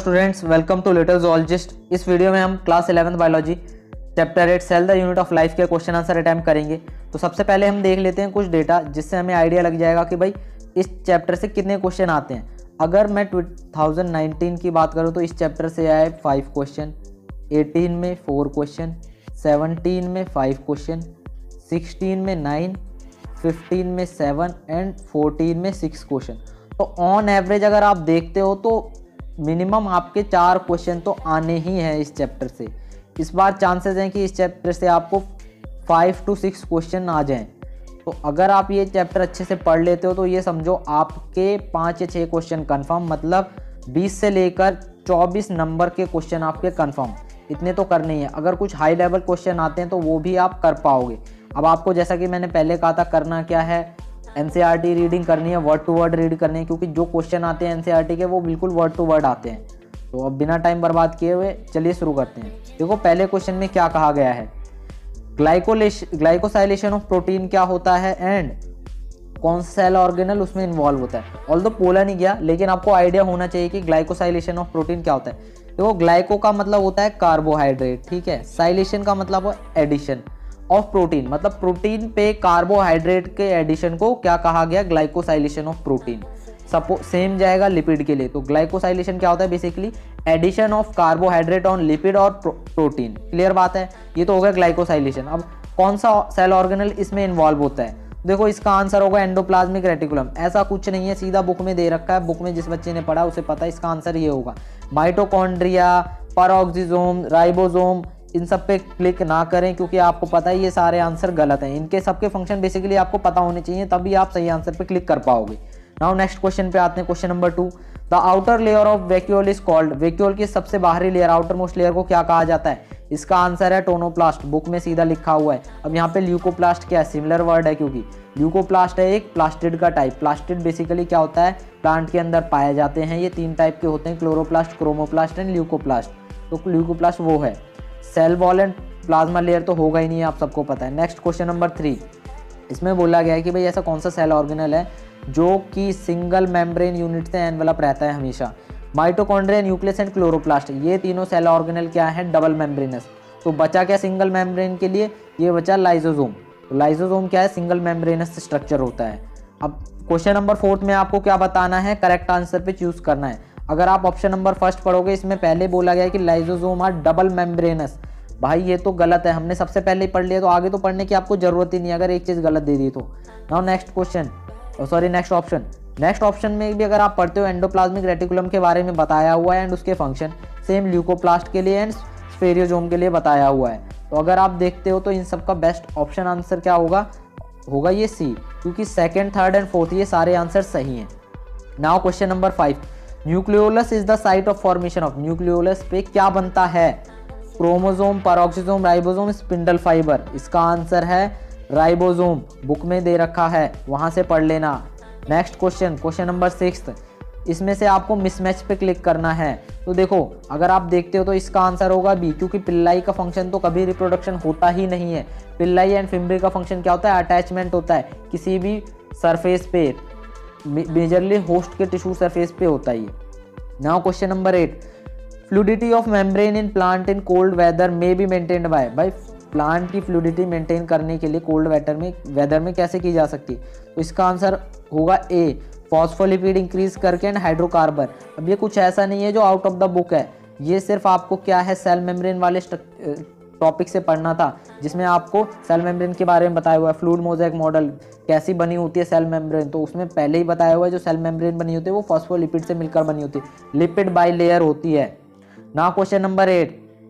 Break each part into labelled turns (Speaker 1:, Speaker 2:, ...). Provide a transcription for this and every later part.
Speaker 1: Students, welcome to little zoologist. इस video में हम class 11th biology chapter 8 cell the unit of life के question answer attempt करेंगे। तो सबसे पहले हम देख लेते हैं कुछ डेटा, जिससे हमें आइडिया लग जाएगा कि भाई इस चैप्टर से कितने क्वेश्चन आते हैं। अगर मैं 2019 की बात करूँ तो इस चैप्टर से आए 5 क्वेश्चन, 18 में 4 क्वेश्चन, 17 में 5 क्वेश्चन, 16 में 9, 15 में 7 एंड 14 में 6 क्वेश्चन। तो ऑन एवरेज अगर आप देखते हो तो मिनिमम आपके 4 क्वेश्चन तो आने ही हैं इस चैप्टर से। इस बार चांसेस हैं कि इस चैप्टर से आपको 5 to 6 क्वेश्चन आ जाएं। तो अगर आप ये चैप्टर अच्छे से पढ़ लेते हो तो ये समझो आपके 5 या 6 क्वेश्चन कंफर्म, मतलब 20 से लेकर 24 नंबर के क्वेश्चन आपके कंफर्म। इतने तो करने ही हैं। अगर कुछ हाई लेवल क्वेश्चन आते हैं तो वो भी आप कर पाओगे। अब आपको जैसा कि मैंने पहले कहा था, करना क्या है, एनसीईआरटी रीडिंग करनी है, वर्ड टू वर्ड रीड करनी है, क्योंकि जो क्वेश्चन आते हैं एनसीईआरटी के वो बिल्कुल वर्ड टू वर्ड आते हैं। तो अब बिना टाइम बर्बाद किए हुए चलिए शुरू करते हैं। देखो पहले क्वेश्चन में क्या कहा गया है, ग्लाइकोसाइलेशन ऑफ प्रोटीन क्या होता है एंड कौन सा सेल ऑर्गेनल उसमें इन्वॉल्व होता है। ऑल्दो बोला नहीं गया, लेकिन आपको आइडिया होना चाहिए कि ग्लाइकोसाइलेशन ऑफ प्रोटीन क्या होता है। देखो ग्लाइको का मतलब होता है कार्बोहाइड्रेट, ठीक है। साइलेशन का मतलब है एडिशन ऑफ प्रोटीन, मतलब प्रोटीन पे कार्बोहाइड्रेट के एडिशन को क्या कहा गया, ग्लाइकोसाइलेशन ऑफ प्रोटीन। सेम जाएगा लिपिड के लिए। तो ग्लाइकोसाइलेशन क्या होता है, basically addition of carbohydrate on lipid और प्रोटीन। क्लियर बात है, ये तो हो गया ग्लाइकोसाइलेशन। अब कौन सा सेल ऑर्गेनल इसमें इन्वॉल्व होता है, देखो इसका आंसर होगा एंडोप्लाज्मिक रेटिकुलम। ऐसा कुछ नहीं है, सीधा बुक में दे रखा है। बुक में जिस बच्चे ने पढ़ा उसे पता है इसका आंसर ये होगा। माइटोकॉन्ड्रिया, पेरोक्सिसोम, राइबोसोम, इन सब पे क्लिक ना करें, क्योंकि आपको पता है ये सारे आंसर गलत हैं। इनके सबके फंक्शन बेसिकली आपको पता होने चाहिए, तभी आप सही आंसर पे क्लिक कर पाओगे। नाउ नेक्स्ट क्वेश्चन पे आते हैं, question number 2। The outer layer of vacuole is called, vacuole की सबसे बाहरी लेयर, आउटर मोस्ट लेयर को क्या कहा जाता है। इसका आंसर है टोनोप्लास्ट। बुक में सीधा लिखा हुआ है। अब यहाँ पे ल्यूकोप्लास्ट क्या है, सिमिलर वर्ड है, क्योंकि ल्यूकोप्लास्ट है एक प्लास्टिड का टाइप। प्लास्टिड बेसिकली क्या होता है, प्लांट के अंदर पाए जाते हैं। ये 3 टाइप के होते हैं, क्लोरोप्लास्ट, क्रोमोप्लास्ट एंड ल्यूकोप्लास्ट। तो ल्यूकोप्लास्ट वो है। Cell wall and plasma layer तो होगा ही नहीं, आप सबको पता है। नेक्स्ट क्वेश्चन नंबर 3, इसमें बोला गया है कि भाई ऐसा कौन सा सेल ऑर्गेनल है जो कि सिंगल मेम्ब्रेन यूनिट से एनवेलप रहता है हमेशा। माइटोकॉन्ड्रिया, न्यूक्लियस एंड क्लोरोप्लास्ट, ये तीनों सेल ऑर्गेनल क्या है, डबल मेम्ब्रेनस। तो बचा क्या सिंगल मेम्ब्रेन के लिए, ये बचा लाइसोसोम। तो लाइसोसोम क्या है, सिंगल मेम्ब्रेनस स्ट्रक्चर होता है। अब क्वेश्चन नंबर 4 में आपको क्या बताना है, करेक्ट आंसर पे चूज करना है। अगर आप ऑप्शन नंबर 1 पढ़ोगे, इसमें पहले बोला गया है कि लाइसोसोम आर डबल मेम्ब्रेनस। भाई ये तो गलत है, हमने सबसे पहले ही पढ़ लिया, तो आगे तो पढ़ने की आपको जरूरत ही नहीं अगर एक चीज गलत दे दी तो। Now next question, next option. Next option में भी अगर आप पढ़ते हो, एंडोप्लाज्मिक रेटिकुलम के बारे में बताया हुआ है एंड उसके फंक्शन, सेम ल्यूकोप्लास्ट के लिए एंड स्फेरियोसोम के लिए बताया हुआ है। तो अगर आप देखते हो तो इन सब का बेस्ट ऑप्शन आंसर क्या होगा, होगा ये सी, क्योंकि 2nd, 3rd एंड 4th ये सारे आंसर सही हैं। Now question number 5, nucleolus is the site of formation of, nucleolus पे क्या बनता है, chromosome, peroxisome, ribosome, spindle fibre. इसका आंसर है राइबोसोम। बुक में दे रखा है, वहां से पढ़ लेना। नेक्स्ट क्वेश्चन, क्वेश्चन नंबर 6, इसमें से आपको मिसमैच पे क्लिक करना है। तो देखो अगर आप देखते हो तो इसका आंसर होगा बी, क्योंकि पिल्लाई का फंक्शन तो कभी रिप्रोडक्शन होता ही नहीं है। पिल्लाई एंड फिम्बरी का फंक्शन क्या होता है, अटैचमेंट होता है किसी भी सरफेस पे, मेजरली होस्ट के टिश्यू सरफेस पे होता है ये। Now question number 8, fluidity of membrane in plant in cold weather may be maintained by, भाई प्लांट की फ्लूडिटी मेंटेन करने के लिए कोल्ड वेदर में कैसे की जा सकती है। तो इसका आंसर होगा ए, फॉस्फोलिपिड इंक्रीज करके एंड हाइड्रोकार्बन। अब ये कुछ ऐसा नहीं है जो आउट ऑफ द बुक है, ये सिर्फ आपको क्या है, सेल मेम्ब्रेन वाले टॉपिक से पढ़ना था, जिसमें आपको सेल मेम्ब्रेन के बारे में बताया हुआ है। फ्लूइड मोज़ेक मॉडल कैसी बनी होती है सेल मेम्ब्रेन, तो उसमें पहले ही बताया हुआ है जो सेल मेम्ब्रेन बनी होती है वो फॉस्फोलिपिड से मिलकर बनी होती है, लिपिड बाई लेयर होती है। ना क्वेश्चन नंबर 8,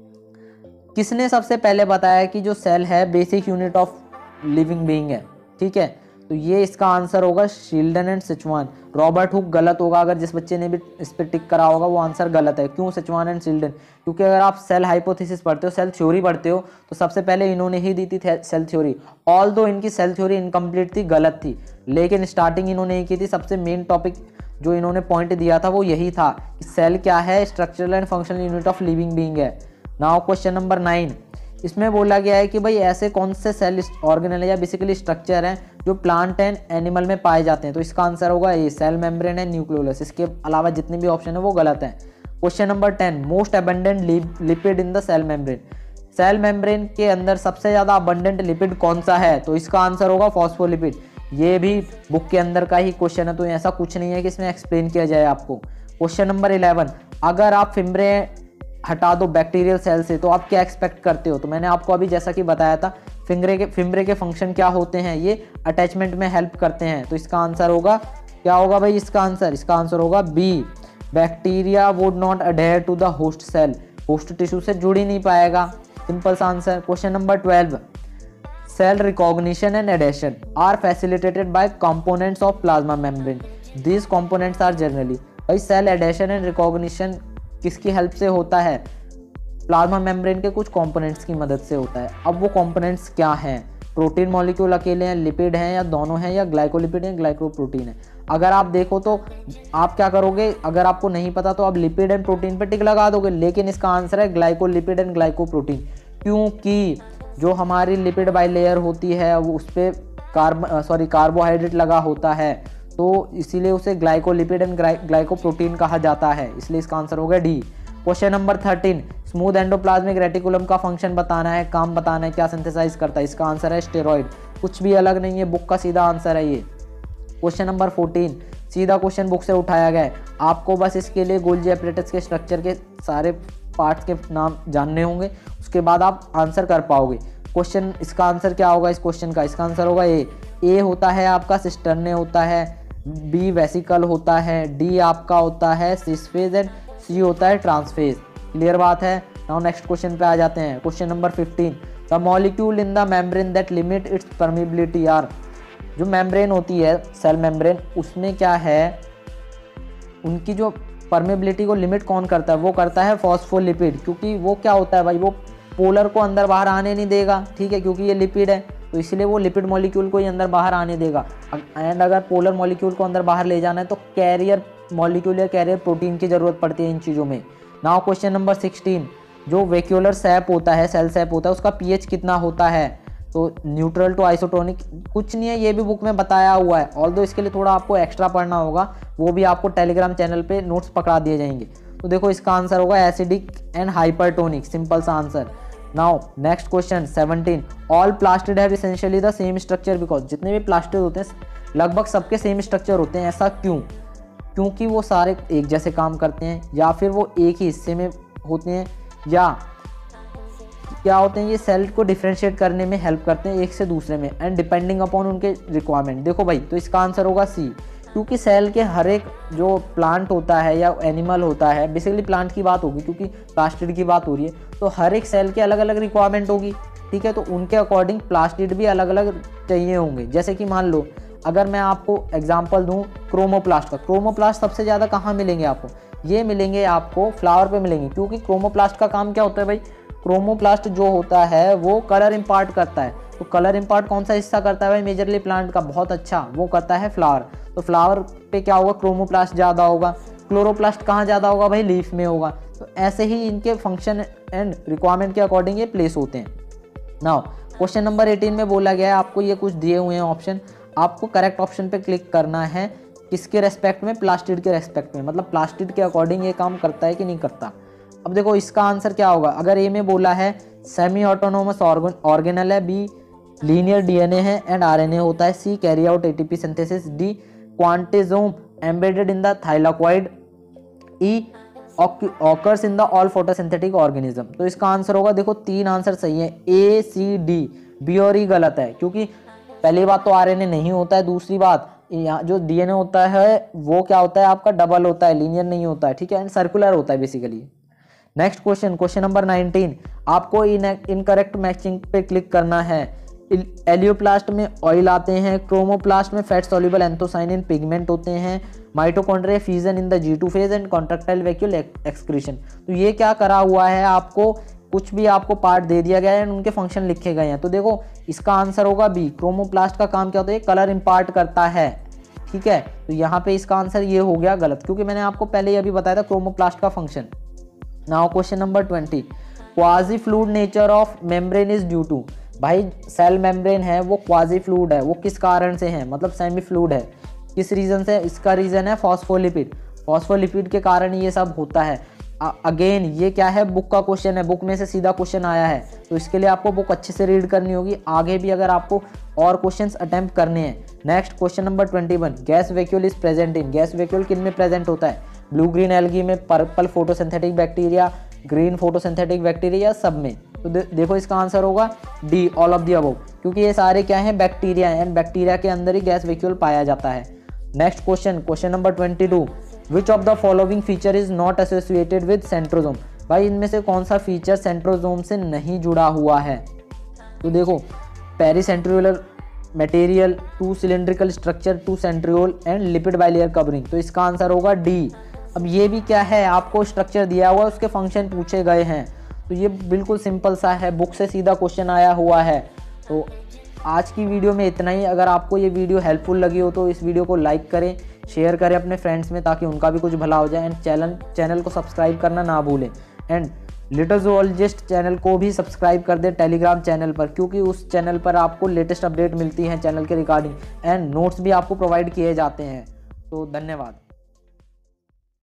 Speaker 1: किसने सबसे पहले बताया कि जो सेल है basic unit of living being है, ठीक है। तो ये इसका आंसर होगा Schleiden and Schwann. Robert Hooke गलत होगा, अगर जिस बच्चे ने भी इस पर टिक करा होगा वो आंसर गलत है। क्यों सिचुआन एंड शील्डन, क्योंकि अगर आप सेल हाइपोथेसिस पढ़ते हो, सेल थ्योरी पढ़ते हो, तो सबसे पहले इन्होंने ही दी थी सेल थ्योरी। ऑल दो इनकी सेल थ्योरी इनकम्प्लीट थी, गलत थी, लेकिन स्टार्टिंग इन्होंने ही की थी। सबसे मेन टॉपिक जो इन्होंने पॉइंट दिया था वो यही था कि सेल क्या है, structural and functional unit of living being है। नाउ क्वेश्चन नंबर 9, इसमें बोला गया है कि भाई ऐसे कौन से सेल ऑर्गेनल या बेसिकली स्ट्रक्चर हैं जो प्लांट एंड एनिमल में पाए जाते हैं। तो इसका आंसर होगा ये, सेल मेम्ब्रेन एंड न्यूक्लियोलस। इसके अलावा जितने भी ऑप्शन है वो गलत हैं। Question number 10, most abundant lipid in the cell membrane. Cell membrane के अंदर सबसे ज्यादा अबंडेंट लिपिड कौन सा है? तो इसका आंसर होगा फॉस्फोलिपिड। ये भी बुक के अंदर का ही क्वेश्चन है, तो ऐसा कुछ नहीं है कि इसमें एक्सप्लेन किया जाए आपको। क्वेश्चन नंबर 11, अगर आप फिम्ब्रे हटा दो बैक्टीरियल सेल से तो आप क्या एक्सपेक्ट करते हो? तो मैंने आपको अभी जैसा कि बताया था, फिम्ब्रे के फंक्शन क्या होते हैं, ये अटैचमेंट में हेल्प करते हैं। तो इसका आंसर होगा, क्या होगा भाई इसका आंसर होगा B, bacteria would not adhere to the host cell, host tissue से जुड़ ही नहीं पाएगा, सिंपल सा answer. Question number 12, cell recognition and adhesion are facilitated by components of plasma membrane, these components are generally. भाई cell adhesion and recognition किसकी help से होता है? प्लाज्मा मेम्ब्रेन के कुछ कंपोनेंट्स की मदद से होता है। अब वो कंपोनेंट्स क्या हैं? प्रोटीन मॉलिक्यूल अकेले हैं, लिपिड हैं या दोनों हैं, या ग्लाइकोलिपिड हैं, ग्लाइकोप्रोटीन है? अगर आप देखो तो आप क्या करोगे, अगर आपको नहीं पता तो आप लिपिड एंड प्रोटीन पे टिक लगा दोगे, लेकिन इसका आंसर है ग्लाइकोलिपिड एंड ग्लाइकोप्रोटीन, क्योंकि जो हमारी लिपिड बाइलेयर होती है वो उस पर कार्बोहाइड्रेट लगा होता है, तो इसीलिए उसे ग्लाइकोलिपिड एंड ग्लाइकोप्रोटीन कहा जाता है, इसलिए इसका आंसर होगा D. Question number 13, smooth endoplasmic reticulum का फंक्शन बताना है, काम बताना है, क्या सिंथेसाइज करता है? इसका आंसर है स्टेरॉइड, कुछ भी अलग नहीं है, बुक का सीधा आंसर है ये। क्वेश्चन नंबर 14, सीधा क्वेश्चन बुक से उठाया गया है, आपको बस इसके लिए गोल्जी एपरेटस के स्ट्रक्चर के सारे पार्ट्स के नाम जानने होंगे, उसके बाद आप आंसर कर पाओगे। क्वेश्चन, इसका आंसर क्या होगा इस क्वेश्चन का? इसका आंसर होगा ए होता है आपका सिस्टर्ने होता है, बी वेसिकल होता है, डी आपका होता है सिसफेज एंड सी होता है ट्रांसफेज। क्लियर बात है। नाउ नेक्स्ट क्वेश्चन पे आ जाते हैं। Question number 15, the molecule in the membrane that limit its permeability are. जो मेम्ब्रेन होती है सेल मेम्ब्रेन, उसमें क्या है, उनकी जो परमेबिलिटी को लिमिट कौन करता है? वो करता है फॉस्फोलिपिड, क्योंकि वो क्या होता है भाई, वो पोलर को अंदर बाहर आने नहीं देगा, ठीक है, क्योंकि ये लिपिड है, तो इसलिए वो लिपिड मॉलिक्यूल को ही अंदर बाहर आने देगा। एंड अगर पोलर मॉलिक्यूल को अंदर बाहर ले जाना है तो कैरियर मॉलिक्यूल या कैरियर प्रोटीन की जरूरत पड़ती है इन चीज़ों में। नाउ क्वेश्चन नंबर 16, जो वेक्यूलर सैप होता है, सेल सैप होता है, उसका पीएच कितना होता है? तो न्यूट्रल टू आइसोटोनिक कुछ नहीं है, ये भी बुक में बताया हुआ है, ऑल्दो इसके लिए थोड़ा आपको एक्स्ट्रा पढ़ना होगा, वो भी आपको टेलीग्राम चैनल पे नोट्स पकड़ा दिए जाएंगे। तो देखो इसका आंसर होगा एसिडिक एंड हाइपरटोनिक, सिंपल सा answer. Now next question 17, all plastid have essentially the same structure because. जितने भी प्लास्टिड होते हैं लगभग सबके सेम स्ट्रक्चर होते हैं, ऐसा क्यों? क्योंकि वो सारे एक जैसे काम करते हैं, या फिर वो एक ही हिस्से में होते हैं, या क्या होते हैं, ये सेल को डिफरेंशिएट करने में हेल्प करते हैं एक से दूसरे में, एंड डिपेंडिंग अपॉन उनके रिक्वायरमेंट। देखो भाई, तो इसका आंसर होगा सी, क्योंकि सेल के हर एक जो प्लांट होता है या एनिमल होता है, बेसिकली प्लांट की बात होगी क्योंकि प्लास्टिड की बात हो रही है, तो हर एक सेल के अलग अलग रिक्वायरमेंट होगी, ठीक है, तो उनके अकॉर्डिंग प्लास्टिड भी अलग अलग चाहिए होंगे। जैसे कि मान लो अगर मैं आपको एग्जांपल दूं क्रोमोप्लास्ट का, क्रोमोप्लास्ट सबसे ज़्यादा कहाँ मिलेंगे आपको? ये मिलेंगे आपको फ्लावर पे मिलेंगे, क्योंकि क्रोमोप्लास्ट का काम क्या होता है भाई, क्रोमोप्लास्ट जो होता है वो कलर इम्पार्ट करता है। तो कलर इम्पार्ट कौन सा हिस्सा करता है भाई? मेजरली प्लांट का, बहुत अच्छा, वो करता है फ्लावर। तो फ्लावर पे क्या होगा? क्रोमोप्लास्ट ज़्यादा होगा। क्लोरोप्लास्ट कहाँ ज़्यादा होगा भाई? लीफ में होगा। तो ऐसे ही इनके फंक्शन एंड रिक्वायरमेंट के अकॉर्डिंग ये प्लेस होते हैं। नाउ क्वेश्चन नंबर 18 में बोला गया है, आपको ये कुछ दिए हुए हैं ऑप्शन, आपको करेक्ट ऑप्शन पे क्लिक करना है। किसके रेस्पेक्ट में? प्लास्टिड के रेस्पेक्ट में, मतलब प्लास्टिड के अकॉर्डिंग ये काम करता है कि नहीं करता। अब देखो इसका आंसर क्या होगा। अगर ए में बोला है सेमी ऑटोनोमस ऑर्गेनल है, बी लीनियर डीएनए है एंड आरएनए होता है, C carry out ATP synthesis, D quantasome embedded in the thylakoid, E occurs in the all photosynthetic organism. तो इसका आंसर होगा, देखो 3 आंसर सही है, ए सी डी, बी और ई गलत है, क्योंकि पहली बात तो आरएनए नहीं होता है, दूसरी बात यहाँ जो डीएनए होता है वो क्या होता है आपका? डबल होता है, लीनियर नहीं होता है, ठीक है, एंड सर्कुलर होता है basically. Next question, question number 19, आपको इनकरेक्ट मैचिंग पे क्लिक करना है। एलियोप्लास्ट में ऑयल आते हैं, क्रोमोप्लास्ट में फैट सॉल्युबल एंथोसाइनिन पिगमेंट होते हैं, mitochondria fusion in the G2 phase and contractile vacuole excretion. तो ये क्या करा हुआ है, आपको कुछ भी आपको पार्ट दे दिया गया है एंड उनके फंक्शन लिखे गए हैं। तो देखो इसका आंसर होगा बी, क्रोमोप्लास्ट का काम क्या होता है? कलर इम्पार्ट करता है, ठीक है, तो यहाँ पे इसका आंसर ये हो गया गलत, क्योंकि मैंने आपको पहले ये भी बताया था क्रोमोप्लास्ट का function. Now question number 20, quasi fluid nature of membrane is due to. भाई सेल मेम्ब्रेन है वो क्वाजी फ्लूइड है, वो किस कारण से है? मतलब सेमी फ्लूइड है, किस रीजन से? इसका रीजन है फॉस्फोलिपिड, फॉस्फोलिपिड के कारण ये सब होता है। अगेन ये क्या है, बुक का क्वेश्चन है, बुक में से सीधा क्वेश्चन आया है, तो इसके लिए आपको बुक अच्छे से रीड करनी होगी। आगे भी अगर आपको और क्वेश्चंस अटेम्प्ट करने हैं। Next question number 21, gas vacuole is present in, gas vacuole किन में प्रेजेंट होता है, ब्लू ग्रीन एल्गी में, purple photosynthetic bacteria, green photosynthetic bacteria, सब में। तो देखो इसका आंसर होगा D, all of the above, क्योंकि ये सारे क्या हैं, बैक्टीरिया हैं, एंड बैक्टीरिया के अंदर ही गैस वैक्यूल पाया जाता है। Next question number 22, which of the following feature is not associated with centrosome, भाई इनमें से कौन सा फीचर सेंट्रोजोम से नहीं जुड़ा हुआ है। तो देखो, pericentriolar material, 2 cylindrical structure, 2 centriole and lipid bilayer covering, तो इसका आंसर होगा डी। अब ये भी क्या है, आपको स्ट्रक्चर दिया हुआ है, उसके फंक्शन पूछे गए हैं, तो ये बिल्कुल सिंपल सा है, बुक से सीधा क्वेश्चन आया हुआ है। तो आज की वीडियो में इतना ही। अगर आपको ये वीडियो हेल्पफुल लगी हो तो इस वीडियो को लाइक करें, शेयर करें अपने फ्रेंड्स में, ताकि उनका भी कुछ भला हो जाए, एंड चैनल को सब्सक्राइब करना ना भूलें। एंड लिटिल ज़ूलॉजिस्ट चैनल को भी सब्सक्राइब कर दें टेलीग्राम चैनल पर, क्योंकि उस चैनल पर आपको लेटेस्ट अपडेट मिलती हैं चैनल के रिगार्डिंग, एंड नोट्स भी आपको प्रोवाइड किए जाते हैं। तो धन्यवाद।